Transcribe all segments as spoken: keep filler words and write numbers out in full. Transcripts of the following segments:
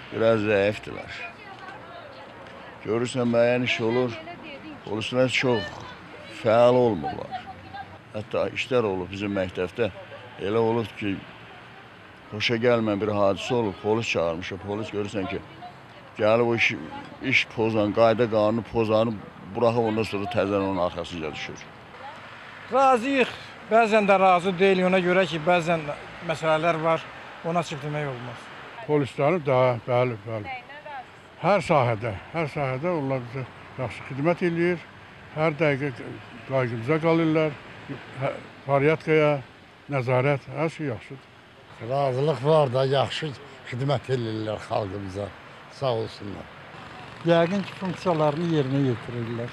biraz zayıfdılar. Görürsən müəyyən iş olur, polislər çox fəal olmurlar. Hətta işlər olub bizim məktəbdə, elə olub ki, xoşa gəlməyən bir hadisə olub, polis çağırmışıq, polis görürsən ki, gəlib o iş, iş pozan, qayda qanunu pozanı buraxıb ondan sonra təzən onun arxasınca düşür. Razıyıq, bəzən də razı deyil, ona görə ki, bəzən məsələlər var, ona çıx demək olmaz. Polislərin daha, bəli, bəli. Hər sahədə, hər sahədə onlar bizə yaxşı xidmət edir, hər dəqiqə qayğımıza qalırlar, fəryadqaya, nəzarət, hər şey yaxşıdır. Razılıq var da, yaxşı xidmət edirlər xalqımıza, sağ olsunlar. Yəqin ki, funksiyalarını yerinə yetirirlər.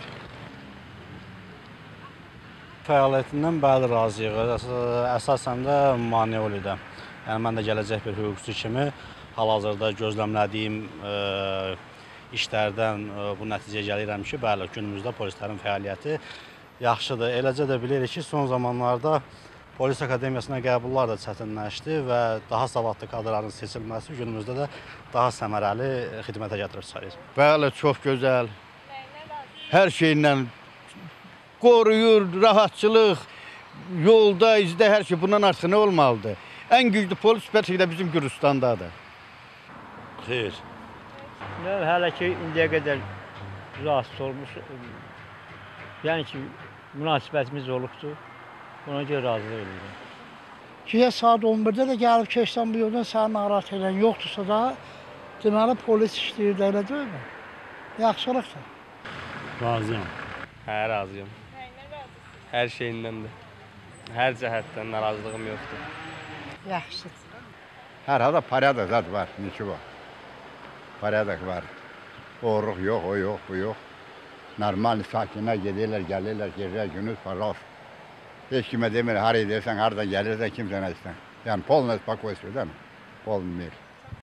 Fəaliyyətindən bəli razıyıq. Əsasən də Maneolidə. Yəni, mən də gələcək bir hüquqçu kimi hal-hazırda gözləmlədiyim e, işlərdən e, bu nəticəyə gəlirəm ki, bəli, günümüzdə polislərin fəaliyyəti yaxşıdır. Eləcə də bilirik ki, son zamanlarda polis akademiyasına qəbullar da çətinləşdi və daha savadlı kadrların seçilməsi günümüzdə də daha səmərəli xidmətə gətirib sayır. Bəli, çox gözəl. Hər şeylə qoruyur, rahatçılıq, yolda, izdə hər şey bundan artıq nə olmalıdır? Ən güclü polis bəlkə də bizim Gürcüstandadır. Xeyr. Hələ ki, indiyə qədər rahatsız olmuş, yəni ki, münasibətimiz olubdur, ona görə razılıq edirəm. Ki, saat on birdə də gəlib keçsən bu yoldan səni narahat edən yoxdursa da, deməli polis işləyir də, elə deyilmi? Yaxşılıqdır. Razıyam. Hə, razıyam. Hər şeyindən də, hər cəhətdən narazılığım yoxdur. Yaxşıdır. Hər halda parada zad var, neçə var. Parada var. Oğruq yox, o yox, bu yox. Normal sakinlər gedirlər, gəlirlər, gecə, gündüz paraf. Heç kimə demir, haraya deyirsən, harada gəlirsən, kimsə nə istəyir. Yəni, polna spokojstvo, değil mi? Polna mir.